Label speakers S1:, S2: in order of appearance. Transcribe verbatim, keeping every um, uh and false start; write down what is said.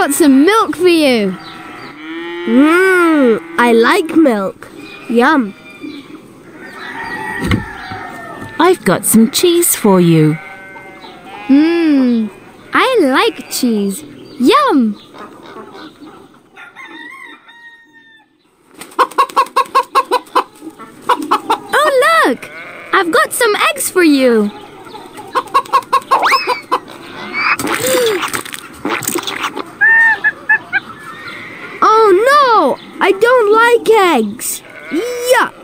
S1: got some milk for you.
S2: Mmm, I like milk. Yum.
S3: I've got some cheese for you.
S1: Mmm, I like cheese. Yum! Oh, look! I've got some eggs for you.
S2: Oh no! I don't like eggs. Yuck!